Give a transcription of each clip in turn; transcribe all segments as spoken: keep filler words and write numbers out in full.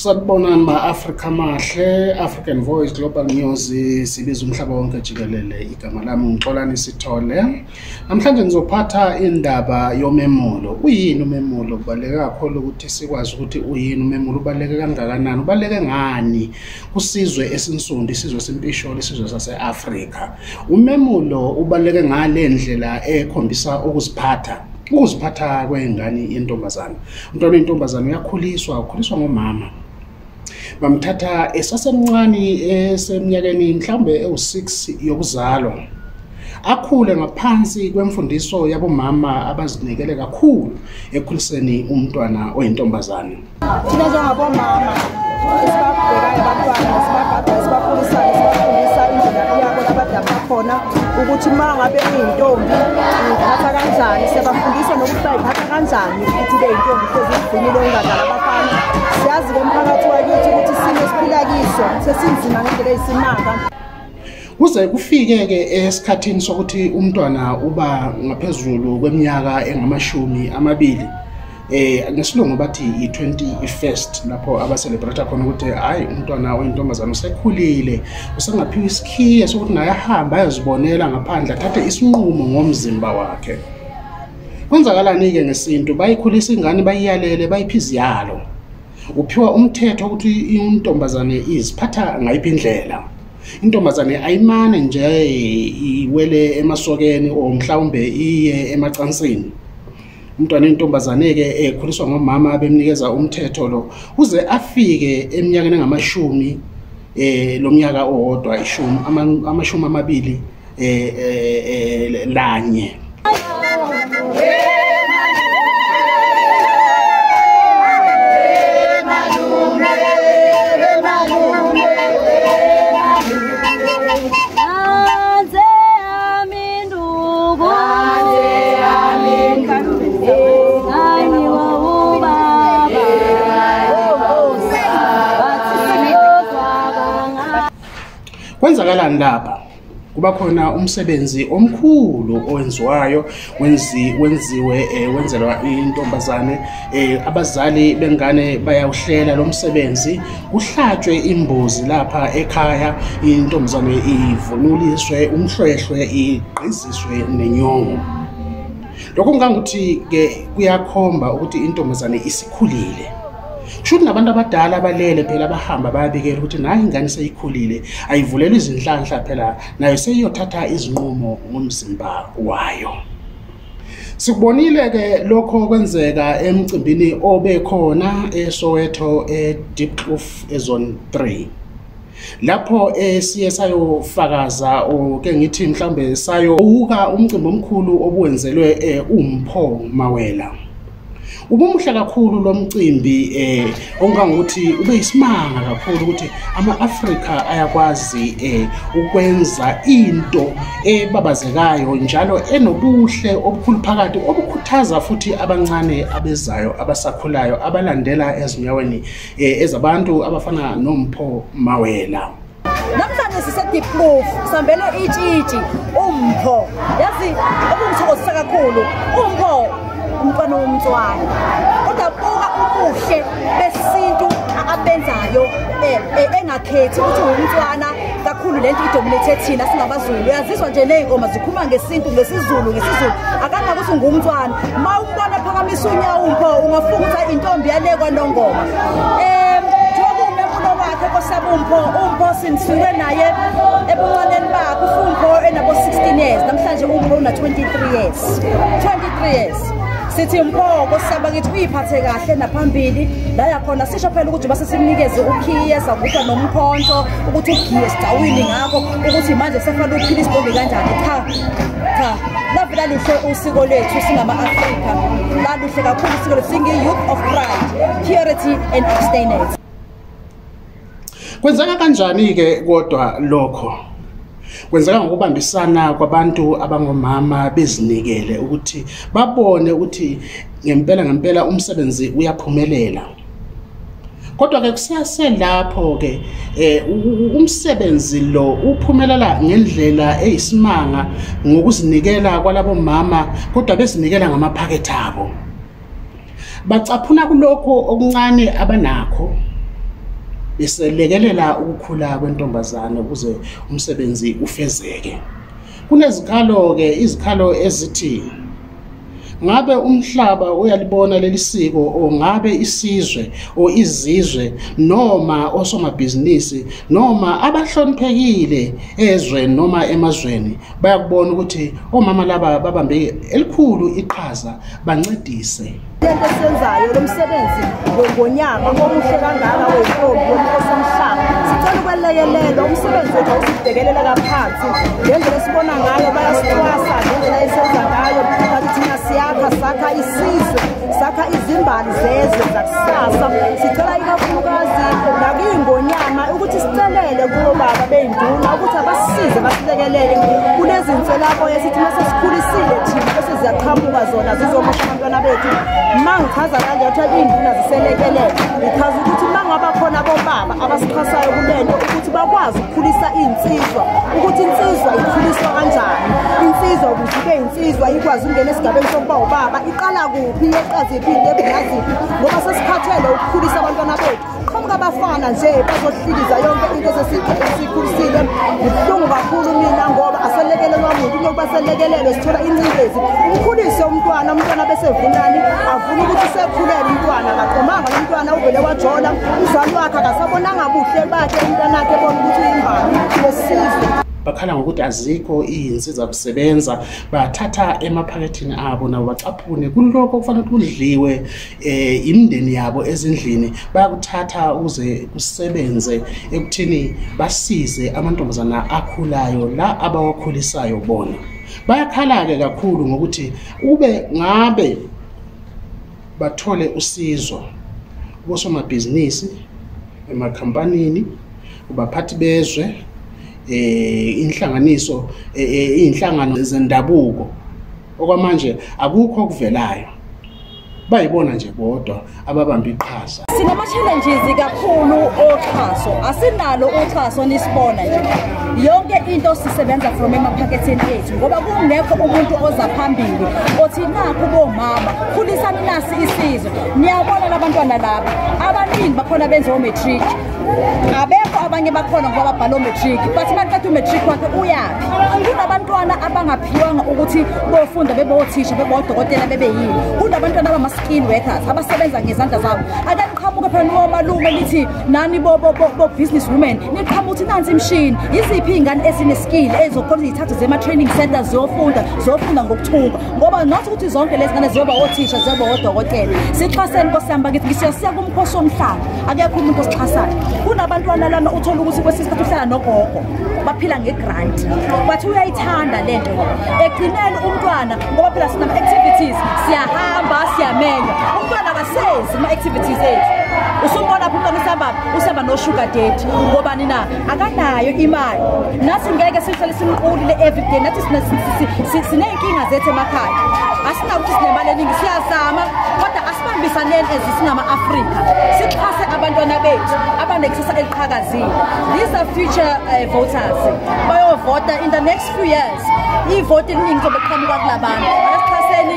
Sanibona ma-Africa mahle, African Voice Global News sibiza umhlaba wonke jikelele. Igama lami ngixolani Sithole. Namhlanje ngizophatha indaba yomemulo. Uyini umemulo? Kubaluleke kakhulu ukuthi sikwazi ukuthi uyini umemulo, ubaluleke kangakanani, ubaluleke ngani kusizwe esinsundi, isizwe sempisholo, isizwe sase-Afrika. Umemulo ubaluleke ngale ndlela ekhombisa ukuziphatha. Ukuziphatha kwengane yentombazana. Umntwana wentombazana uyakhuliswa, ukhuliswa ngomama. Bamthatha esasemncane eseminyakeni mhlawumbe ewu six yokuzalwa. Akhule ngaphansi kwemfundiso yabomama abazinikele kakhulu ekukhuliseni umntwana oyintombazana. Thina njengabomama esibabhekayo abantwana sibabhadala sibakhulisa sibafundisa indlela yabo labadala khona ukuthi uma ngabe uyintombi uyiphatha kanjani, siyabafundisa nokuthi bayiphatha kanjani ukuthi beyintombi because igcinile ungadala abafana. Siyazi komphakathi wakithi ukuthi isimo esiphila kiso sesinzima ngendlela eyisimanga. Kuze kufike ke esikhathini sokuthi umntwana uba ngaphezulu kweminyaka engamashumi amabili. Eh ngesilungu bathi i-twenty-first lapho aba celebrate khona ukuthi hayi umntwana oyintombazana usekhulile, usengaphiwa isikhiye sokuthi naye ahamba ayozibonela ngaphandle, athathe isinqumo ngomzimba wakhe. Kwenzakalani ke ngesintu? Bayikhulisa ingane, bayiyalele, bayiphiza yalo. Uphiwa umthetho ukuthi intombazane iziphatha ngayiphi indlela. Intombazane ayimane nje iwele emasokeni o mhlawumbe iye emacansini. Umntwana intombazane ke ekhuliswa ngomama abemnikeza umthetho lo uze afike eminyakeni engamashumi eh lo mnyaka owodwa ishumi amashumi amabili eh lanye. Kwenzakalani lapha? Kuba khona umsebenzi omkhulu owenziwayo wenzi wenziwe wenzelwa intombazane. Abazali bengane bayawuhlela lo msebenzi, kuhlatshwe imbuzi lapha ekhaya, intombazane ivunuliswe umhlwehlwe, igqiziswe nenyongo. Lokho ngangukuthi ke kuyakhomba ukuthi intombazane isikhulile. Kusho nabantu abadala abalele phela bahamba bayabikela ukuthi nayi ingane seyikhulile, ayivulelwe izinhlanhla phela nayo seyiyothatha izinqumo ngomzimba wayo. Sikubonile ke lokho kwenzeka emcimbini obekhona eSoweto eDeepkloof ezone three. Lapho esiye sayofakaza oke ngithi mhlambe sayowuka umcimbi omkhulu obuwenzelwe uMpho Mawela. Ubumuhle kakhulu lo mcimbi eh ongangukuthi ube isimanga kakhulu ukuthi ama-Afrika ayakwazi eh ukwenza into ebabazekayo njalo enobuhle obukhulu phakathi obukhuthaza futhi abancane abezayo abasakhulayo abalandela ezinyaweni ezabantu abafana noMpho Mawela. Namhlanje siseDeepkloof sambele itshitshi uMpho. Yazi okungithokozisa kakhulu uMpho umntwana womntwana. Kodwa buka ubuhle besintu abenzayo engakhethi ukuthi umntwana kakhulu lento idominate thina singabaZulu. Yaziswa nje nezingoma zikhuluma ngesintu ngesizulu ngesizulu. Akanga ukuthi ngumntwana. Ma umbona phakamisa unyawo uMpho ungafunga ukuthi intombi yale kwaNongoma. Eh Umpho umpho sinisuke naye ebuncaneni bakhe uFumpho enabo sixteen years, namhlanje uMpho una twenty-three years. twenty-three years. Sithi Mpho kosaba ngithi uyiphathe kahle naphambili la yakhona sisho phela ukuthi base simnikeze ukhiye savuka nomphonto ukuthi ugiye sidawini ngakho ukuthi manje sefana uphila isibonge kanjani. Cha cha lavela luhle usiko lethu singama-Afrika, la luhle kakhulu usiko lethu singi youth of pride, purity and abstinence. Kwenzeka kanjani ke kodwa lokho? Kwenzeka ngokubambisana kwabantu abangomama bezinikele ukuthi babone ukuthi ngempela ngempela umsebenzi uyaphumelela. Kodwa ke kusase lapho ke umsebenzi lo uphumelela ngendlela eyisimanga ngokuzinikela kwalabo mama, kodwa bezinikela ngamaphakethe abo. Bacaphuna kulokho okuncane abanakho. beselekelela ukukhula kwentombazane ukuze umsebenzi ufezeke. Kunezikhalo ke izikhalo ezithi ngabe umhlaba uyalibona leli siko o ngabe isizwe o izizwe noma osomabhizinisi noma abahloniphekile ezwe noma emazweni bayakubona ukuthi omama laba babambe elikhulu iqhaza bancedise lento esenzayo lo msebenzi ngonyaka omuhle kangaka wentombi yomkhosi omhlaba. Sicela ukwelekelela umsebenzi wethu awusibhekelela kaphansi ngendlela esibona ngayo bayasixwasa ngendlela esenza ngayo kanti thina siyakha sakha isizwe sakha izimbali zezwe zakusasa. Sicela ikakhulukazi nakuyingonyama ukuthi sicelele kubo baba beyinduna ukuthi abasize basilekelele kunezinswelako esithi mase sikhulisile thina bese ziyaqhamuka zona zizomosha abantwana bethu. Mangichaza kanje ukuthi induna ziselekelele because ukuthi mangaba khona bobaba abasixhasayo kulento ukuthi bakwazi ukukhulisa insizwa ukuthi insizwa ikhuliswa kanjani, insizwa ukuthi ke insizwa ikwazi ungena esigabeni sokuba ubaba iqala kuphi yeqazi iphinde ebungaziphi ngoba sesikhathele ukukhulisa abantwana bethu. Qhamuka abafana nje bazohlikiza yonke into esesikhulisile. Ngibhlungu kakhulu mina ngoba aselekelelwa umuntu ngoba selekelelwe sithola incindezi ukukhulisa umntwana umntwana bese vunani avuna ukuthi sekhulele umntwana kaqomanga umntwana uvele wajola umzali wakhe akasabonanga buhle bakhe umntwana wakhe bona ukuthi uyimbali wesizwe. Bakhala ngokuthi azikho izinsiza kusebenza bathatha emaphakethini abo nabo bacaphune kuloko kufanele kudliwe eh imindeni yabo ezindlini bayakuthatha uze kusebenze ekuthini basize amantombazana akhulayo la abawakhulisayo bona. Bayakhala ke kakhulu ngokuthi ube ngabe bathole usizo bosomabhizinisi emakhampanini ubaphathi bezwe eh inhlanganiso inhlangano zendabuko okwamanje akukho okuvelayo bayibona nje bodwa ababamba iqhaza. Sinama challenges kakhulu oxhaso asinalo uxhaso nisibona nje yonke into sisebenza from emaphaketheni ethu ngoba kungekho umuntu oza phambili othi nakho bomama khulisani nasi isizwe. Niyabona labantwana laba abaningi bakhona benza o-matric abekho abanye bakhona ngoba babhala matric but maqeda umatric wakhe uyapi. Kunabantwana abangaphiwanga ukuthi bofunda bebe othisha bebe odokotela bebe yini. Kunabantwana abama skill workers abasebenza ngezandla zabo. Ake niqhamuke phela nomalume lithi nani bo bo business women niqhamuka uthi nansi imshini iziphi ingane esine skill ezokhona izithathu zema training centers zofunda zofunda ngokuthunga ngoba not ukuthi zonke lezi ngane ziyoba othisha ziyoba odokotela. Sixhaseni nkosiyamba ngithi ngisiyasiya kumkhosi omhlaba akekho umuntu osixhasayo. Kunabantwana lana uthola ukuthi kwesisikhathi uhlala nogogo baphila ngegrant bathi uyayithanda lento egcineni umntwana ngoba phela sinama activities siyahamba siyamenya umntwana akasezi ama activities ethu. Usumbona umntwana usamba usamba no sugar daddy ngoba nina akanayo imali nathi ngeke sihlale simqulile everyday nathi sinenkinga zethu emakhaya asinakuthi sinemali eningi siyazama kodwa asibambisaneni ezisingama Africa sixhase abantwana bethu abanekusasa eliqhakazile. These are future uh, voters bayovota in the next few years. Ivote eningi zobeqhamuka kulabantu asixhaseni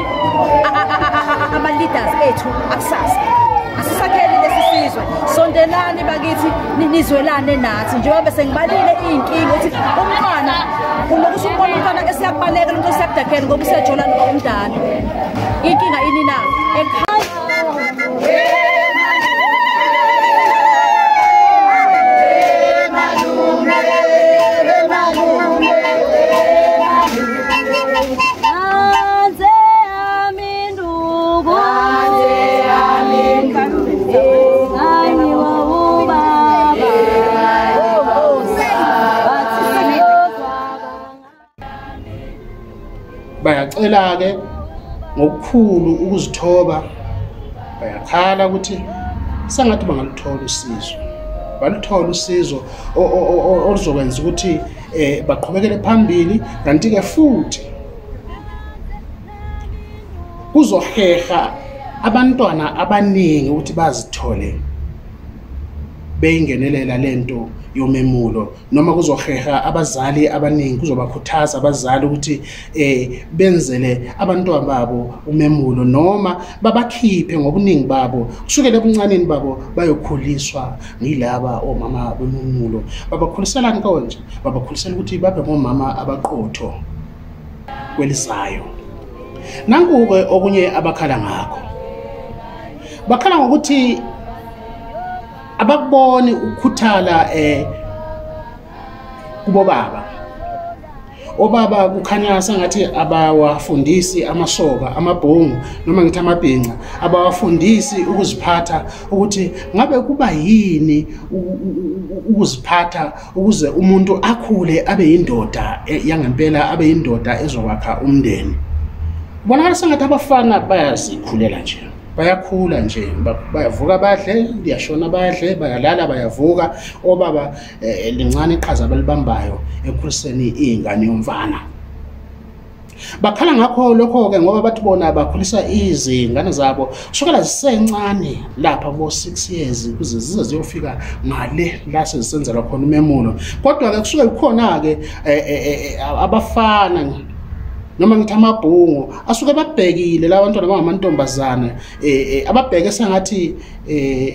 ama leaders ethu akusasa. Asisakhele lesisizwe sondelani bakithi nizwelane nathi njengoba bese ngibalile inkinga ukuthi umntwana unokusho umbona umntwana ke siyakubaleka lo siyakudakela ngoba usejola nomndana inkinga ini na ekhaya. Bayacela ke ngokukhulu ukuzithoba bayakhala ukuthi sengathi bangaluthola usizo baluthola usizo oluzokwenza ukuthi eh baqhubekele phambili kanti ke futhi kuzoheha abantwana abaningi ukuthi bazithole beyingenelela lento yomemulo noma kuzoheha abazali abaningi kuzobakhuthaza abazali ukuthi eh benzele abantwana babo umemulo noma babakhiphe ngobuningi babo kusukela ebuncaneni babo bayokhuliswa ngilaba omama bememulo. Babakhuliselani konje? Babakhulisela ukuthi babe ngomama abaqotho kwelizayo. Nanku-ke okunye abakhala ngakho, bakhala ngokuthi abakuboni ukukhuthala eh kubo baba. Obaba kukhanya sengathi abawafundisi amasoka amabhongo noma ngithi amabhinca, abawafundisi ukuziphatha ukuthi ngabe kuba yini ukuziphatha ukuze umuntu akhule abe yindoda yangempela, abe yindoda ezokwakha umndeni. Bonakala sengathi abafana bayazikhulela nje, bayakhula nje, bayavuka badle, liyashona badle, bayalala bayavuka. Obaba lincane iqhaza balibambayo ekukhuliseni ingane yomfana. Bakhala ngakho lokho-ke ngoba bathi bona bakhulisa izingane zabo kusukela zisencane lapha bo six years kuze zize ziyofika ngale la sezisenzelwa khona umemulo. Kodwa-ke kusuke kukhona-ke abafana noma ngithi amabhungu asuke babhekile la bantwana bangamantombazane eh ababheke sengathi eh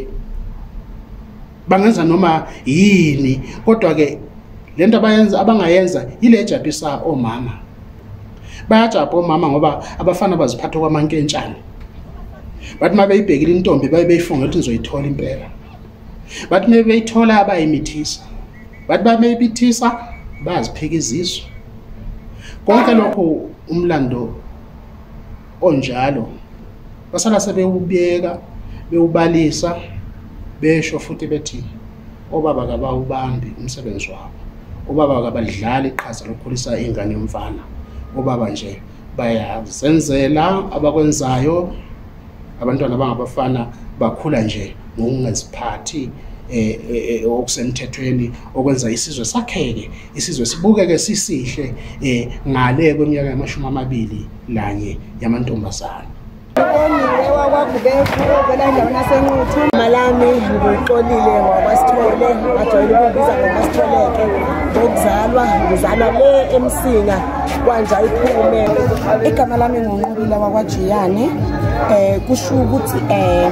bangenza noma yini, kodwa-ke lento abayenza abangayenza ile ejabisa omama. Bayajabha omama ngoba abafana baziphatha kwamankentshane. Bathi uma beyibhekile intombi baye beyifunga ukuthi nizoyithola impela. Bathi uma beyithola bayimithisa. Bathi bayimithisa baziphika izisu. Konke lokho umlando onjalo basala sebewubiyeka bewubalisa besho futhi bethi obaba kabawubambi umsebenzi wabo. Obaba kabadlala iqhaza lokukhulisa ingane yomfana. Obaba nje bayazenzela abakwenzayo. Abantwana abangabafana bakhula nje ngokungaziphathi eh okusemthethweni okwenza isizwe sakheke, isizwe sibukeke sisihle eh ngale kweminyaka yamashumi amabili lanye yamantombazane. Omile wakwakubekho vela endaweni yasenquthu malami ngixolile ngokwasithole ngajwayele ukubiza ngokwasitholeke ngokuzalwa ngizalwa le emsinga kwanja iphume. Igama lami ngonqobile wakwajiyane eh kusho ukuthi eh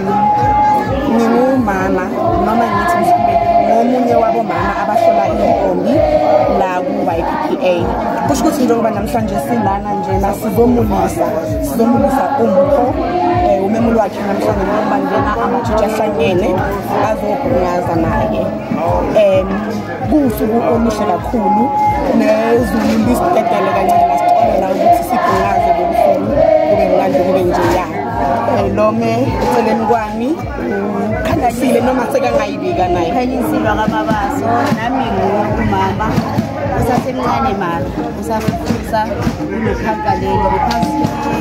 ngingumama noma ngithi mhlawumbe ngomunye wabo mama abahlola intombi la ku-Y P P A. Kusho ukuthi njengoba namhlanje silana njena sizomulisa sizomulisa umpho eh umemulo wakhe namhlanje ngoba njena amatshitshi ahlangene azobungaza naye. Em kusuku oluhle kakhulu nezulu lisitetele kancane lasixolela ukuthi sibungaze lobusuku kube mnandi kube nje ya lome eceleni kwami khanisile noma sekangayibika naye khanyisilwa kababaso nami ngumama usasemncane mama usafisa unokhankalelo phasi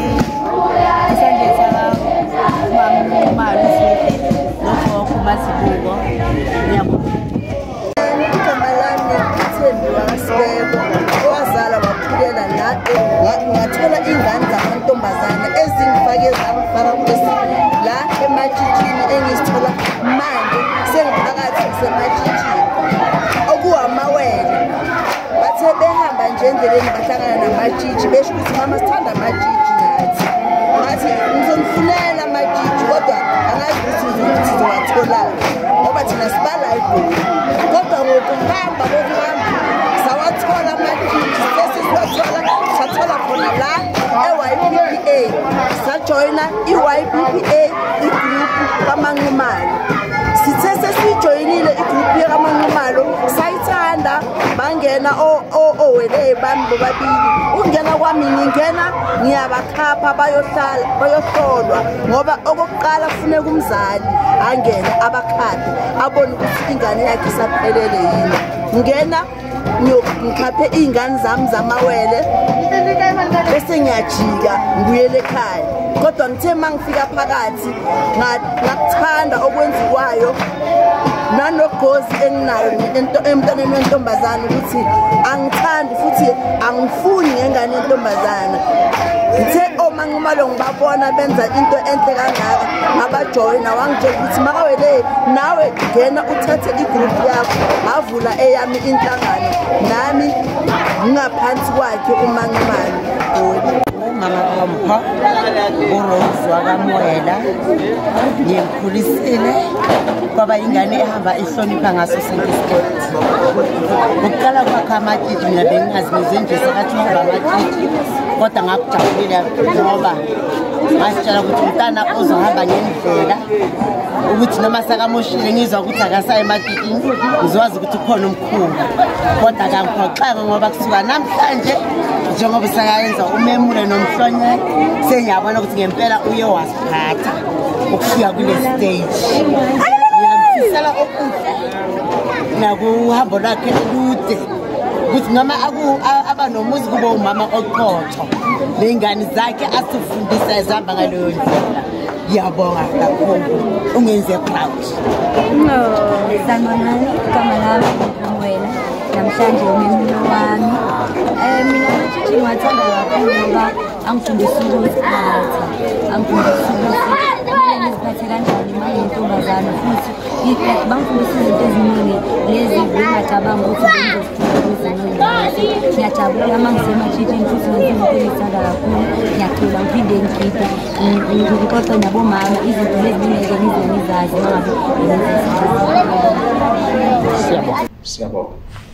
isandle sala mama mama usihle lokho kumasibuko ngiyabona. Igama lami Thembi Wasibeko owazala wakhulela la ngathola ingane zamantombazane ezingifake zamfaka kulesi la emajijini engisithola manje sengiphakathi semajijini okuwamawele. Bathe behamba nje endleleni bahlangana namajiji besho ukuthi mama sithanda amajiji nathi. Bathi ngizonifunela amajiji kodwa angazi ukuthi sizowathola ngoba thina sibala ibhuku. Kodwa ngokuhamba kokuhamba sawathola amajiji sesisiwathola sathola khona la e-Y P P A sajoyina i-Y P P A igroup kaManqumalo. Sithe sesijoyinile igroup yakaManqumalo sayithanda bangena owele bami bobabili. Ungena kwami ngingena ngiyabakhapha bayohlala bayohlolwa ngoba okokuqala kufuneka umzali angene abakhaphe abone ukuthi ingane yakhe isaphelele yini. Ngena ngikhaphe ingane zami zamawele bese ngiyajika ngibuyele ekhaya. Kodwa ngithe mangifika phakathi ngakuthanda okwenziwayo nanogozi enginayo emntwaneni wentombazane ukuthi angithandi futhi angifuni ngengane yentombazane. Ngithe oManxumalo ngibabona benza into enhle kangaka ngabajoyina wangitshela ukuthi makawele nawe ngena uthathe igroup yakho avula eyami inhlangano nami ngaphansi kwakhe uManxumalo. Mama kampha uRose wakaMwela ngimkhulisile kwaba ingane ehamba ihlonipha ngaso sonke isikhathi. Ukuqala kwakhe amatshitshi mina bengingazi nje sakathi uhamba amatshitshi kodwa ngakujabulile ngoba ngasitshela ukuthi umntana ozohamba ngendlela ukuthi noma sakamoshile ngizwa ukuthi akasaye ematshitshini ngizwazi ukuthi ukhona umkhulu kodwa kangiphoxanga ngoba kusuka namhlanje njengoba sakayenza uMemulo nomhlonye sengiyabona ukuthi ngempela uye wasiphatha ukufika kule stage. Ngiyamfisela okuhle nakuhambo lakhe olude ukuthi noma aba nomuzi kube umama oqotho nengane zakhe asifundisa ezihamba ngaleyo ndlela. Ngiyabonga kakhulu ungenze proud. No, sanibonani igama lami uMwela namhlanje uMemulo wami. Eh mina amatshitshi ngiwathanda kakhulu ngoba angifundisa ukuziphatha, angifundisa ukuthi ngiziphathe kanjani uma ngiyintombazane futhi bangifundisa izinto eziningi lezi ngingacabanga ukuthi bengizozithola. Ngiyajabula uma ngisematshitshini futhi ngenza izinto engizithanda kakhulu. Ngiyacula ngiphinde ngigide ngixoxe nabomama izinto lezi ngeke ngize ngizazi ngabe. Siyabonga.